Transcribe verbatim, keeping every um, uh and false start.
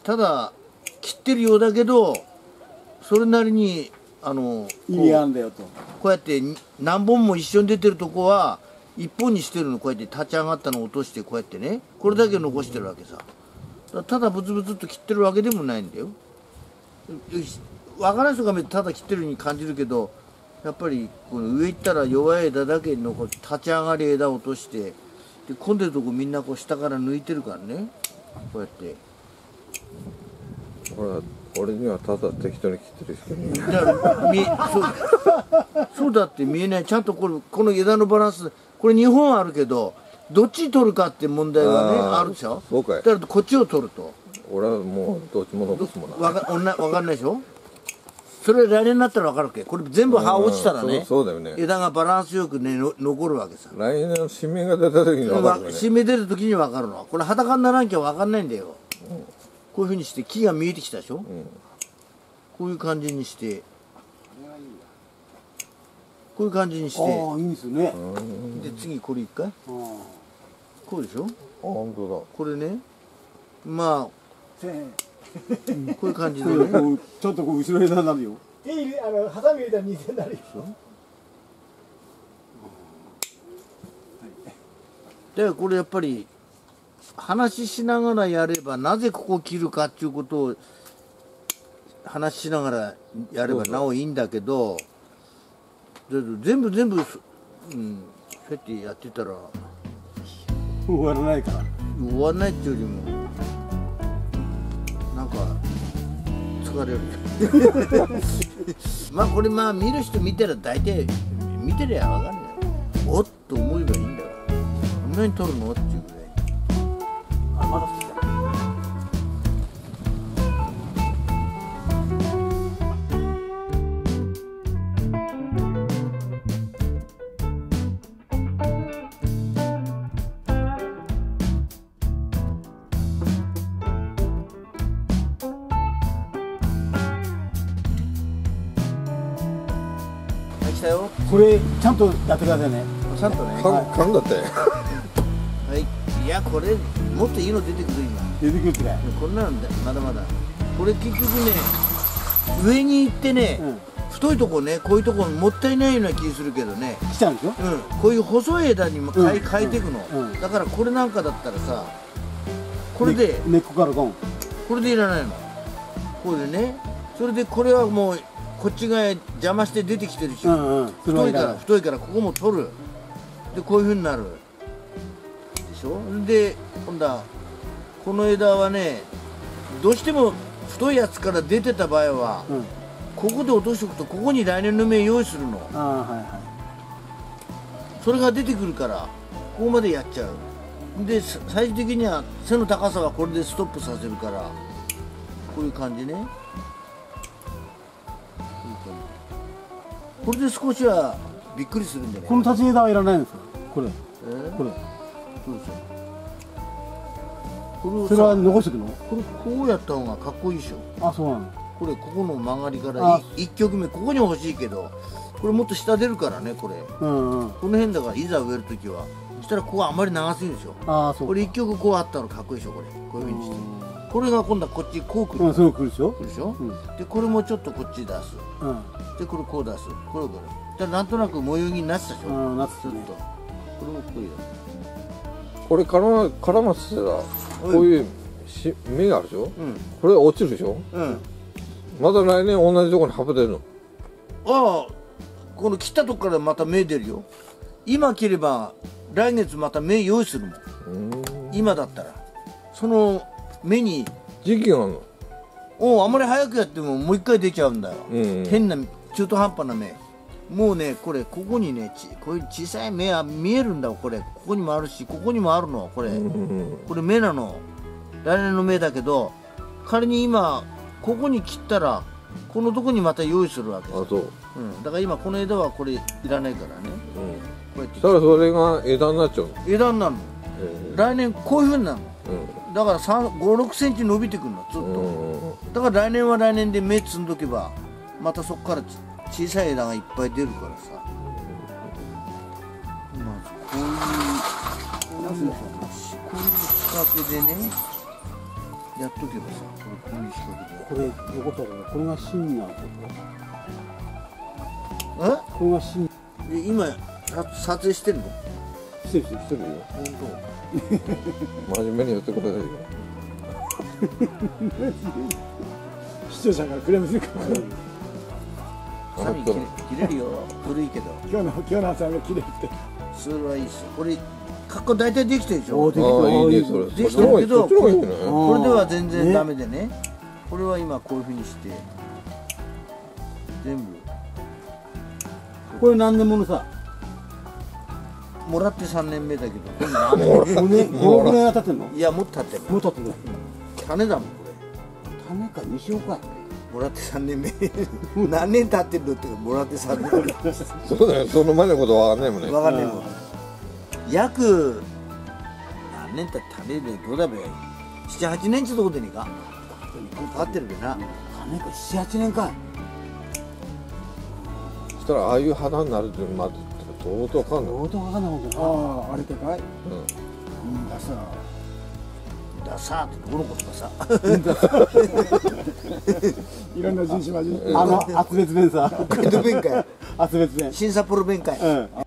ただ切ってるようだけどそれなりにあの意味あんだよと。 こうやって何本も一緒に出てるとこは一本にしてるの。こうやって立ち上がったのを落としてこうやってねこれだけ残してるわけさ。ただブツブツっと切ってるわけでもないんだよ。分からない人が見てただ切ってるように感じるけどやっぱりこの上行ったら弱い枝だけ残って立ち上がり枝を落としてで混んでるとこみんなこう下から抜いてるからねこうやって。 ほら俺にはただ適当に切ってるしか見えない。 だから見そうそうだって見えない。ちゃんとこれこの枝のバランスこれにほんあるけどどっち取るかって問題はね あ, あるでしょ。 そうかい。 だからこっちを取ると俺はもうどっちも残すもんな。 わか, わかんないでしょ。それ来年になったら分かるっけ。これ全部葉落ちたらね、 そう、そうだよね。 枝がバランスよくねの残るわけさ。 来年の新芽が出た時に分かるよね。 新芽出る時に分かるの。これ裸にならんきゃ分かんないんだよ、うん、こういうふうにして木が見えてきたでしょ、うん、こういう感じにしてこういう感じにしてああいいんですよね。 で次これ一回こうでしょ。あ本当だ。 これねまあこういう感じでねちょっとこう後ろ枝になるよ。 あのハサミ入れたらにせんになるよ。 だからこれやっぱり話しながらやればなぜここを切るかっていうことを話しながらやればなおいいんだけど全部全部、うん、そうやってやってたら終わらないから終わらないっていうよりもなんか疲れるまあこれまあ見る人見たら大体見てりゃ分かんない。おっと思えばいいんだよ。こんなに取るのっていうぐらい。あまだ好きだ。 これちゃんとやってくださいね。 ちゃんとね。 噛んだって。 はい。いやこれもっといいの出てくる今。 出てくるってね。 こんなんだまだまだ。これ結局ね上に行ってね、うん、太いとこねこういうとこもったいないような気するけどね。 来ちゃうんでしょ。 うん。こういう細い枝にも変え、うん、変えていくの、 うん。 だからこれなんかだったらさこれで根っこからゴン。 これでいらないの。これでね。それでこれはもう。こっちが邪魔して出てきてるし、うんうん、太いから太いからここも取るでこういうふうになるでしょ。で今度はこの枝はねどうしても太いやつから出てた場合は、うん、ここで落としておくとここに来年の芽用意するの。あ、はいはい、それが出てくるからここまでやっちゃう。で最終的には背の高さはこれでストップさせるからこういう感じね。これで少しはびっくりするんでね。 この立ち枝はいらないんですか。これ。 えー、 これ。 そうですよ。 これそれは残しておくの。 これこうやった方がかっこいいでしょ。 あ、そうなの。 これここの曲がりから一曲目ここに欲しいけど、これもっと下出るからねこれ。うんうん。この辺だからいざ植えるときは、そしたらここあんまり長すぎるでしょ。ああそう。これ一曲こうあったらかっこいいでしょこれ。こういうふうにして。これが今度はこっちこうくる。 うん、そうくるでしょ。 くるでしょ。うん、でこれもちょっとこっち出す。うん。でこれこう出す。これこれ。じゃなんとなく模様になってたでしょ。うん、なってたね。これもこういう。 これ絡ま絡ませたらこういうし芽があるでしょ。うん。これ落ちるでしょ。うん。また来年同じところに葉っぱ出るの。 ああ、この切ったとこからまた芽出るよ。今切れば来月また芽用意するもん。うん。今だったらその芽に時期があるの。 おお、あんまり早くやってももう一回出ちゃうんだよ。うん、変な中途半端な芽。もうねこれここにねちこういう小さい芽は見えるんだよ。これここにもあるしここにもあるのこれ、うん、これ芽なの。来年の芽だけど仮に今ここに切ったらこのとこにまた用意するわけです。あ、そう、うん、だから今この枝はこれいらないからね、うん、こうやってそしたらそれが枝になっちゃうの。 枝になるの、えー、来年こういうふうになるの、うん、だからごろくセンチ伸びてくるのずっと、うん、だから来年は来年で芽摘んどけばまたそこから小さい枝がいっぱい出るからさ、うん、まあこういうこういうこういう仕掛けでねやっとけばさ、これこういう仕掛けで。 これ横たらこれが芯なの。 え？ これが芯。 で今さ撮影してるの？ してるしてる。 してるよ。 本真面目にやってくださいよ。 視聴者からクレームするから当。サミ切れ切れるよ。古いけど。 今日の今日の朝が綺麗ってそれはいいっすよ。これ格好大体できてるでしょ。 おーできああ、いいね、それ。 できてるけど、 そっちの方がいいんじゃない？ これでは全然ダメでね。これは今こういうふうにして全部これ何年ものさ。 もらってさんねんめだけど、これ何年五年五年が経ってんの？ いやもっと経ってる。 もう経ってる。 種だもんこ種か二週か。 れ。もらってさんねんめ。何年経ってるのってもらってさんねんめ。 そうだよ、その前のことわかんないもんね。 わかんないもん。約何年経って種でどうだべ。七八年ちょっとことでねえか。経ってるべな。 種か七八年か。 そしたらああいう肌になるってまず相当わかんない。 相当わかんないもんじゃあな。 ああれでかいうんうんださダサーってどこのことかさ。 いろんな人種混じってあの厚別弁さ。 北海道弁かい。 厚別弁。 新札幌弁かい。 うん。